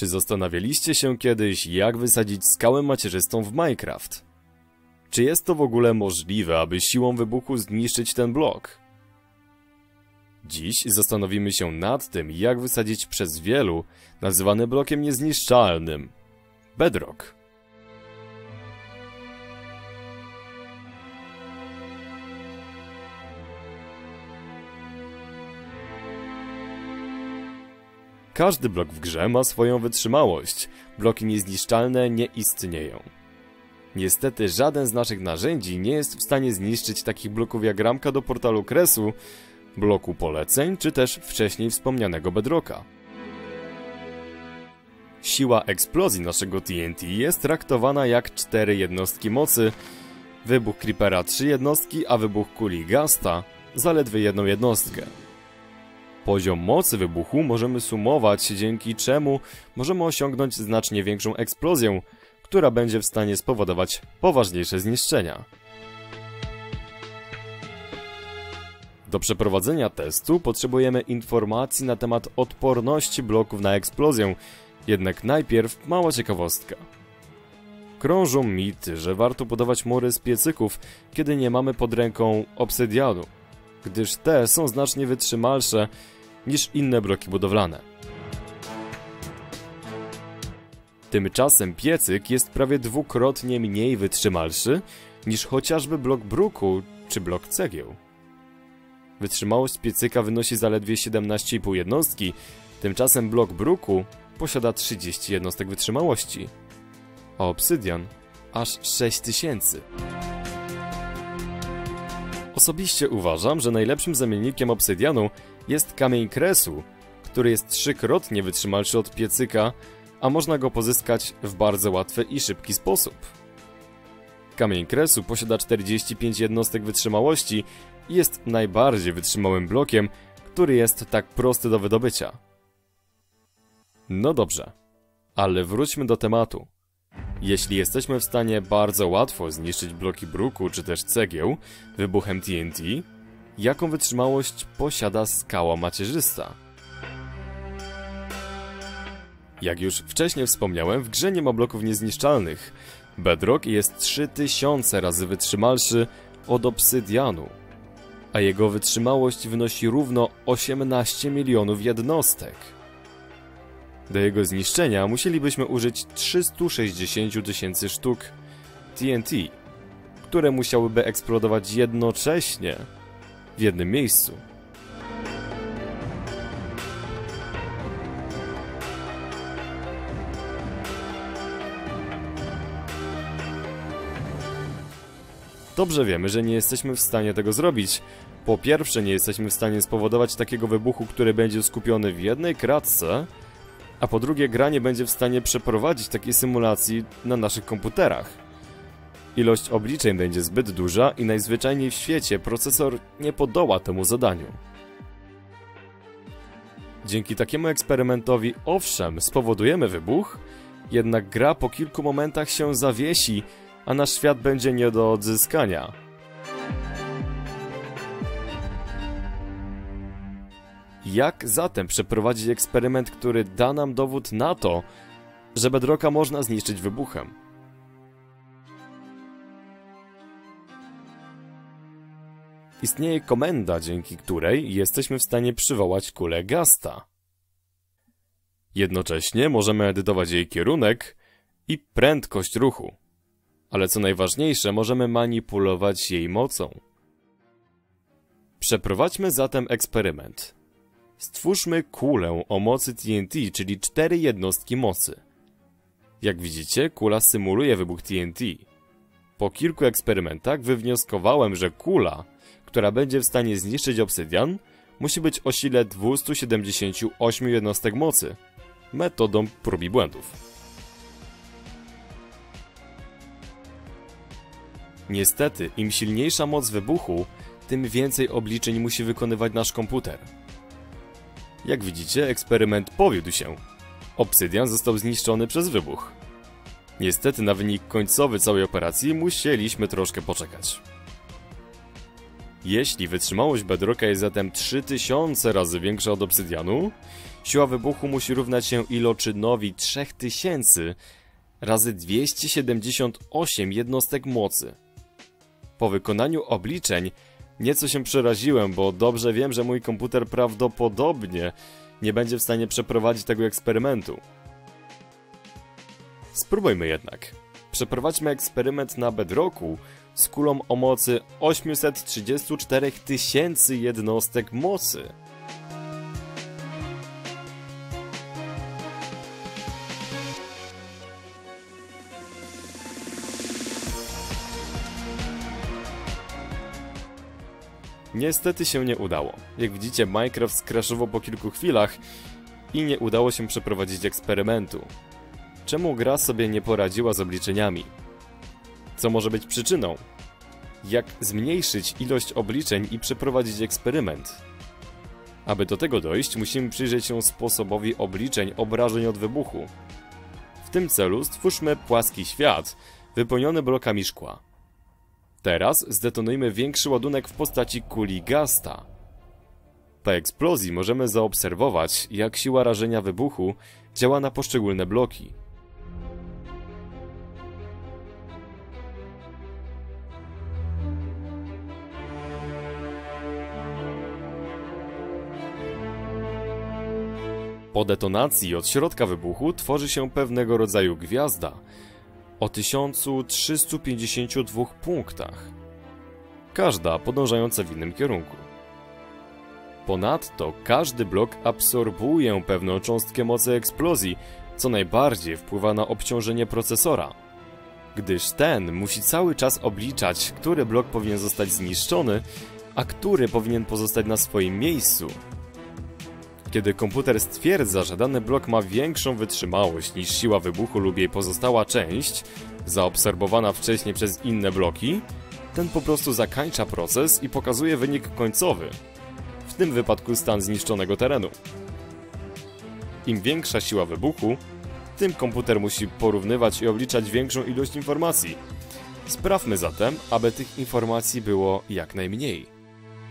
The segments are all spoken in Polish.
Czy zastanawialiście się kiedyś, jak wysadzić skałę macierzystą w Minecraft? Czy jest to w ogóle możliwe, aby siłą wybuchu zniszczyć ten blok? Dziś zastanowimy się nad tym, jak wysadzić przez wielu nazywany blokiem niezniszczalnym Bedrock. Każdy blok w grze ma swoją wytrzymałość. Bloki niezniszczalne nie istnieją. Niestety żaden z naszych narzędzi nie jest w stanie zniszczyć takich bloków jak ramka do portalu kresu, bloku poleceń, czy też wcześniej wspomnianego Bedrocka. Siła eksplozji naszego TNT jest traktowana jak 4 jednostki mocy, wybuch Creepera 3 jednostki, a wybuch kuli Ghasta zaledwie 1 jednostkę. Poziom mocy wybuchu możemy sumować, dzięki czemu możemy osiągnąć znacznie większą eksplozję, która będzie w stanie spowodować poważniejsze zniszczenia. Do przeprowadzenia testu potrzebujemy informacji na temat odporności bloków na eksplozję, jednak najpierw mała ciekawostka. Krążą mity, że warto budować mury z piecyków, kiedy nie mamy pod ręką obsydianu, gdyż te są znacznie wytrzymalsze niż inne bloki budowlane. Tymczasem piecyk jest prawie dwukrotnie mniej wytrzymalszy niż chociażby blok bruku czy blok cegieł. Wytrzymałość piecyka wynosi zaledwie 17,5 jednostki, tymczasem blok bruku posiada 30 jednostek wytrzymałości, a obsydian aż 6000. Osobiście uważam, że najlepszym zamiennikiem obsydianu jest kamień kresu, który jest 3-krotnie wytrzymalszy od piecyka, a można go pozyskać w bardzo łatwy i szybki sposób. Kamień kresu posiada 45 jednostek wytrzymałości i jest najbardziej wytrzymałym blokiem, który jest tak prosty do wydobycia. No dobrze, ale wróćmy do tematu. Jeśli jesteśmy w stanie bardzo łatwo zniszczyć bloki bruku czy też cegieł wybuchem TNT, jaką wytrzymałość posiada skała macierzysta? Jak już wcześniej wspomniałem, w grze nie ma bloków niezniszczalnych. Bedrock jest 3000 razy wytrzymalszy od obsydianu, a jego wytrzymałość wynosi równo 18 milionów jednostek. Do jego zniszczenia musielibyśmy użyć 360 000 sztuk TNT, które musiałyby eksplodować jednocześnie w jednym miejscu. Dobrze wiemy, że nie jesteśmy w stanie tego zrobić. Po pierwsze, nie jesteśmy w stanie spowodować takiego wybuchu, który będzie skupiony w jednej kratce, a po drugie, gra nie będzie w stanie przeprowadzić takiej symulacji na naszych komputerach. Ilość obliczeń będzie zbyt duża i najzwyczajniej w świecie procesor nie podoła temu zadaniu. Dzięki takiemu eksperymentowi, owszem, spowodujemy wybuch, jednak gra po kilku momentach się zawiesi, a nasz świat będzie nie do odzyskania. Jak zatem przeprowadzić eksperyment, który da nam dowód na to, że Bedrocka można zniszczyć wybuchem? Istnieje komenda, dzięki której jesteśmy w stanie przywołać kulę Ghasta. Jednocześnie możemy edytować jej kierunek i prędkość ruchu. Ale co najważniejsze, możemy manipulować jej mocą. Przeprowadźmy zatem eksperyment. Stwórzmy kulę o mocy TNT, czyli 4 jednostki mocy. Jak widzicie, kula symuluje wybuch TNT. Po kilku eksperymentach wywnioskowałem, że kula, która będzie w stanie zniszczyć obsydian, musi być o sile 278 jednostek mocy, metodą prób i błędów. Niestety, im silniejsza moc wybuchu, tym więcej obliczeń musi wykonywać nasz komputer. Jak widzicie, eksperyment powiódł się. Obsydian został zniszczony przez wybuch. Niestety na wynik końcowy całej operacji musieliśmy troszkę poczekać. Jeśli wytrzymałość Bedrocka jest zatem 3000 razy większa od obsydianu siła wybuchu musi równać się iloczynowi 3000 razy 278 jednostek mocy. Po wykonaniu obliczeń nieco się przeraziłem, bo dobrze wiem, że mój komputer prawdopodobnie nie będzie w stanie przeprowadzić tego eksperymentu. Spróbujmy jednak. Przeprowadźmy eksperyment na Bedrocku z kulą o mocy 834 000 jednostek mocy. Niestety się nie udało. Jak widzicie, Minecraft skraszował po kilku chwilach i nie udało się przeprowadzić eksperymentu. Czemu gra sobie nie poradziła z obliczeniami? Co może być przyczyną? Jak zmniejszyć ilość obliczeń i przeprowadzić eksperyment? Aby do tego dojść, musimy przyjrzeć się sposobowi obliczeń obrażeń od wybuchu. W tym celu stwórzmy płaski świat, wypełniony blokami szkła. Teraz zdetonujmy większy ładunek w postaci kuli Ghasta. Po eksplozji możemy zaobserwować, jak siła rażenia wybuchu działa na poszczególne bloki. Po detonacji od środka wybuchu tworzy się pewnego rodzaju gwiazda o 1352 punktach, każda podążająca w innym kierunku. Ponadto każdy blok absorbuje pewną cząstkę mocy eksplozji, co najbardziej wpływa na obciążenie procesora, gdyż ten musi cały czas obliczać, który blok powinien zostać zniszczony, a który powinien pozostać na swoim miejscu. Kiedy komputer stwierdza, że dany blok ma większą wytrzymałość niż siła wybuchu lub jej pozostała część, zaobserwowana wcześniej przez inne bloki, ten po prostu zakańcza proces i pokazuje wynik końcowy, w tym wypadku stan zniszczonego terenu. Im większa siła wybuchu, tym komputer musi porównywać i obliczać większą ilość informacji. Sprawmy zatem, aby tych informacji było jak najmniej.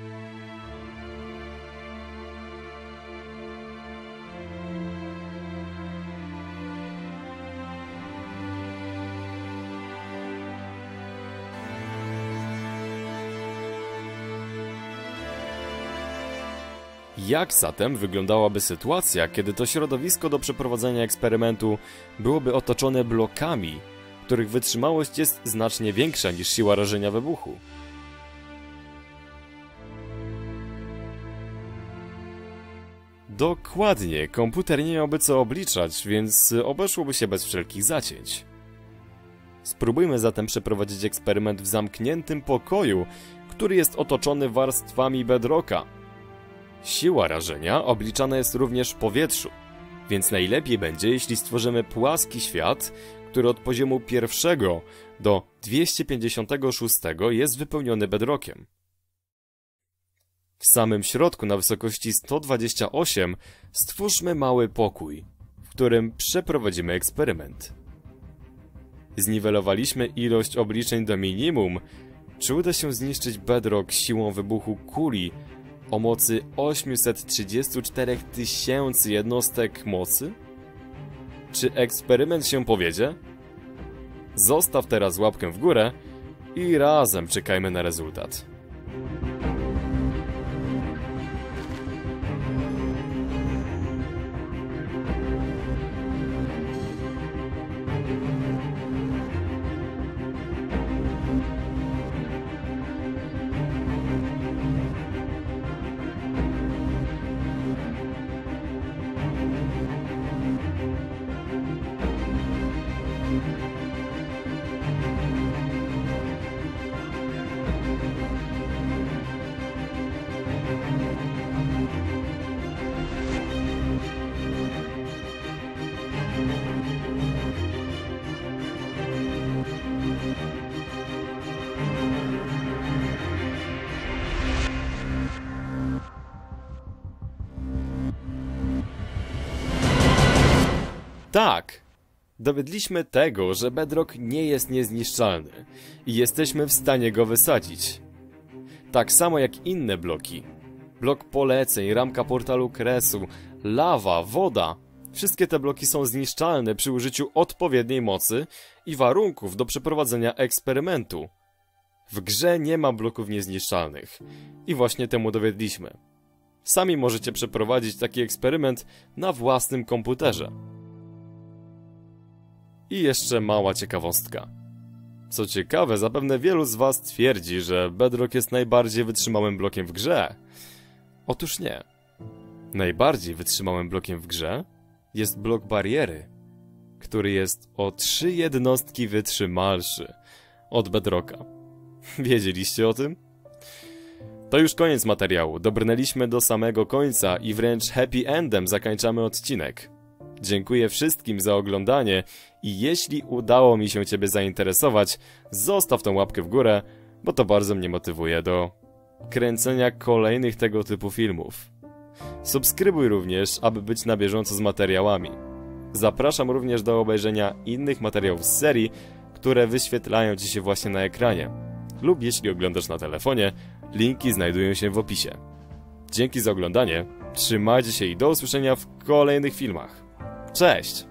Jak zatem wyglądałaby sytuacja, kiedy to środowisko do przeprowadzenia eksperymentu byłoby otoczone blokami, których wytrzymałość jest znacznie większa niż siła rażenia wybuchu? Dokładnie, komputer nie miałby co obliczać, więc obeszłoby się bez wszelkich zacięć. Spróbujmy zatem przeprowadzić eksperyment w zamkniętym pokoju, który jest otoczony warstwami bedrocka. Siła rażenia obliczana jest również w powietrzu, więc najlepiej będzie, jeśli stworzymy płaski świat, który od poziomu 1 do 256 jest wypełniony bedrockiem. W samym środku, na wysokości 128, stwórzmy mały pokój, w którym przeprowadzimy eksperyment. Zniwelowaliśmy ilość obliczeń do minimum. Czy uda się zniszczyć bedrock siłą wybuchu kuli o mocy 834 000 jednostek mocy? Czy eksperyment się powiedzie? Zostaw teraz łapkę w górę i razem czekajmy na rezultat. Tak! Dowiedliśmy tego, że bedrock nie jest niezniszczalny i jesteśmy w stanie go wysadzić. Tak samo jak inne bloki. blok poleceń, ramka portalu kresu, lawa, woda. Wszystkie te bloki są zniszczalne przy użyciu odpowiedniej mocy i warunków do przeprowadzenia eksperymentu. W grze nie ma bloków niezniszczalnych i właśnie temu dowiedliśmy. Sami możecie przeprowadzić taki eksperyment na własnym komputerze. I jeszcze mała ciekawostka. Co ciekawe, zapewne wielu z was twierdzi, że Bedrock jest najbardziej wytrzymałym blokiem w grze. Otóż nie. Najbardziej wytrzymałym blokiem w grze jest blok bariery, który jest o 3 jednostki wytrzymalszy od Bedrocka. Wiedzieliście o tym? To już koniec materiału. Dobrnęliśmy do samego końca i wręcz happy endem zakończamy odcinek. Dziękuję wszystkim za oglądanie i jeśli udało mi się Ciebie zainteresować, zostaw tą łapkę w górę, bo to bardzo mnie motywuje do kręcenia kolejnych tego typu filmów. Subskrybuj również, aby być na bieżąco z materiałami. Zapraszam również do obejrzenia innych materiałów z serii, które wyświetlają Ci się właśnie na ekranie. Lub jeśli oglądasz na telefonie, linki znajdują się w opisie. Dzięki za oglądanie, trzymajcie się i do usłyszenia w kolejnych filmach. Cześć!